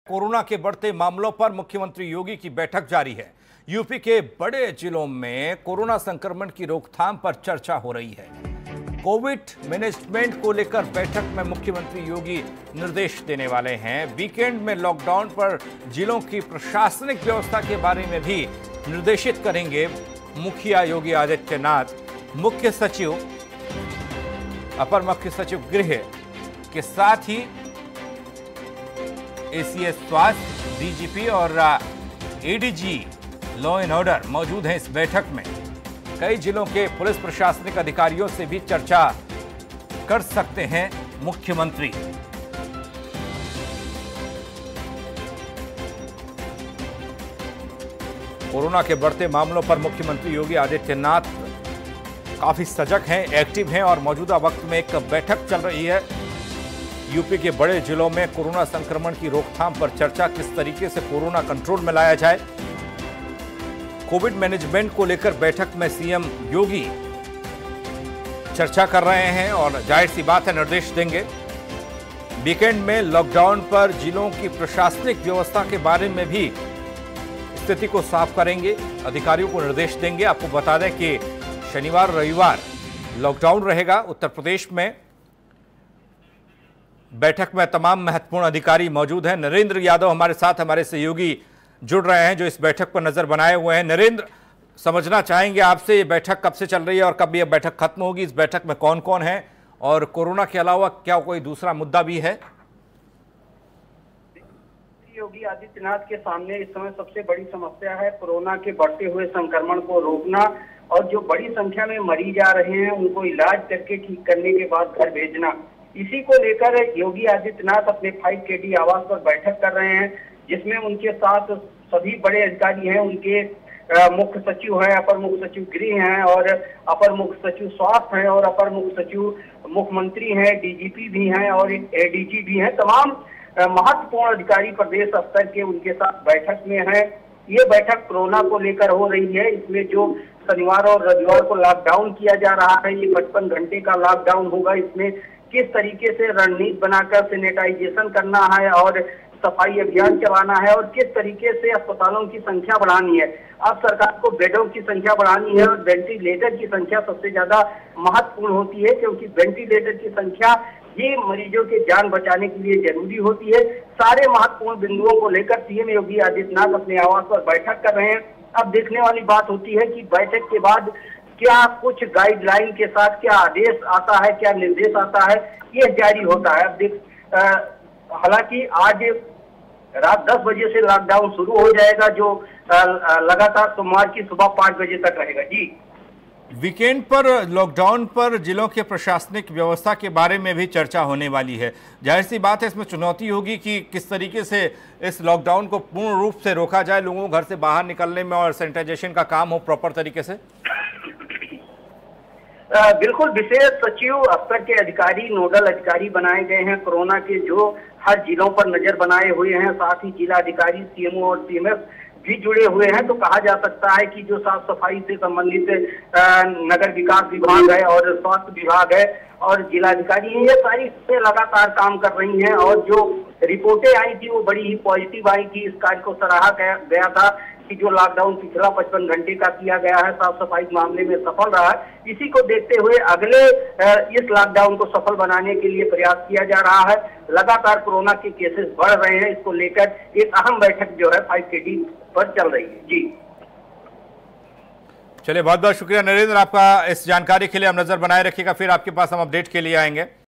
Corona के बढ़ते मामलों पर मुख्यमंत्री योगी की बैठक जारी है। यूपी के बड़े जिलों में कोरोना संक्रमण की रोकथाम पर चर्चा हो रही है। कोविड मैनेजमेंट को लेकर बैठक में मुख्यमंत्री योगी निर्देश देने वाले हैं। वीकेंड में लॉकडाउन पर जिलों की प्रशासनिक व्यवस्था के बारे में भी निर्देशित करेंगे मुखिया योगी आदित्यनाथ। मुख्य सचिव, अपर मुख्य सचिव गृह के साथ ही एसीएस स्वास्थ्य, डीजीपी और एडीजी लॉ एंड ऑर्डर मौजूद हैं इस बैठक में। कई जिलों के पुलिस प्रशासनिक अधिकारियों से भी चर्चा कर सकते हैं मुख्यमंत्री। कोरोना के बढ़ते मामलों पर मुख्यमंत्री योगी आदित्यनाथ काफी सजग हैं, एक्टिव हैं और मौजूदा वक्त में एक बैठक चल रही है। यूपी के बड़े जिलों में कोरोना संक्रमण की रोकथाम पर चर्चा, किस तरीके से कोरोना कंट्रोल में लाया जाए। कोविड मैनेजमेंट को लेकर बैठक में सीएम योगी चर्चा कर रहे हैं और जाहिर सी बात है निर्देश देंगे। वीकेंड में लॉकडाउन पर जिलों की प्रशासनिक व्यवस्था के बारे में भी स्थिति को साफ करेंगे, अधिकारियों को निर्देश देंगे। आपको बता दें कि शनिवार रविवार लॉकडाउन रहेगा उत्तर प्रदेश में। बैठक में तमाम महत्वपूर्ण अधिकारी मौजूद हैं। नरेंद्र यादव हमारे साथ, हमारे सहयोगी जुड़ रहे हैं जो इस बैठक पर नजर बनाए हुए हैं। नरेंद्र, समझना चाहेंगे आपसे ये बैठक कब से चल रही है और कब ये बैठक खत्म होगी? इस बैठक में कौन कौन है और कोरोना के अलावा क्या कोई दूसरा मुद्दा भी है? योगी आदित्यनाथ के सामने इस समय सबसे बड़ी समस्या है कोरोना के बढ़ते हुए संक्रमण को रोकना और जो बड़ी संख्या में मरीज आ रहे हैं उनको इलाज करके ठीक करने के बाद घर भेजना। इसी को लेकर योगी आदित्यनाथ अपने 5KD आवास पर बैठक कर रहे हैं, जिसमें उनके साथ सभी बड़े अधिकारी हैं। उनके मुख्य सचिव हैं, अपर मुख्य सचिव गृह हैं और अपर मुख्य सचिव स्वास्थ्य हैं और अपर मुख्य सचिव मुख्यमंत्री हैं, डीजीपी भी हैं और एडीजी भी हैं। तमाम महत्वपूर्ण अधिकारी प्रदेश स्तर के उनके साथ बैठक में हैं। ये बैठक कोरोना को लेकर हो रही है। इसमें जो शनिवार और रविवार को लॉकडाउन किया जा रहा है, ये 55 घंटे का लॉकडाउन होगा। इसमें किस तरीके से रणनीति बनाकर सैनिटाइजेशन करना है और सफाई अभियान चलाना है और किस तरीके से अस्पतालों की संख्या बढ़ानी है। अब सरकार को बेडों की संख्या बढ़ानी है और वेंटिलेटर की संख्या सबसे ज्यादा महत्वपूर्ण होती है, क्योंकि वेंटिलेटर की संख्या ये मरीजों के जान बचाने के लिए जरूरी होती है। सारे महत्वपूर्ण बिंदुओं को लेकर सीएम योगी आदित्यनाथ अपने आवास पर बैठक कर रहे हैं। अब देखने वाली बात होती है कि बैठक के बाद क्या कुछ गाइडलाइन के साथ क्या आदेश आता है, क्या निर्देश आता है, ये जारी होता है। अब हालांकि आज रात 10 बजे से लॉकडाउन शुरू हो जाएगा, जो लगातार सोमवार की सुबह 5 बजे तक रहेगा। जी, वीकेंड पर लॉकडाउन पर जिलों के प्रशासनिक व्यवस्था के बारे में भी चर्चा होने वाली है। जाहिर सी बात है इसमें चुनौती होगी कि किस तरीके से इस लॉकडाउन को पूर्ण रूप से रोका जाए, लोगों को घर से बाहर निकलने में और सैनिटाइजेशन का काम हो प्रॉपर तरीके से। बिल्कुल, विशेष सचिव स्तर के अधिकारी, नोडल अधिकारी बनाए गए हैं कोरोना के, जो हर जिलों पर नजर बनाए हुए हैं। साथ ही जिला अधिकारी, सीएमओ और सीएमएफ भी जुड़े हुए हैं। तो कहा जा सकता है कि जो साफ सफाई से संबंधित नगर विकास विभाग है और स्वास्थ्य विभाग है और जिलाधिकारी हैं, ये सारी से लगातार काम कर रही हैं। और जो रिपोर्टें आई थी वो बड़ी ही पॉजिटिव आई थी। इस कार्य को सराहा गया था कि जो लॉकडाउन पिछला 55 घंटे का किया गया है, साफ सफाई मामले में सफल रहा है। इसी को देखते हुए अगले इस लॉकडाउन को सफल बनाने के लिए प्रयास किया जा रहा है। लगातार कोरोना के केसेस बढ़ रहे हैं, इसको लेकर एक अहम बैठक जो है 5KD पर चल रही है। जी चलिए, बहुत बहुत शुक्रिया नरेंद्र आपका इस जानकारी के लिए। हम नजर बनाए रखिएगा, फिर आपके पास हम अपडेट के लिए आएंगे।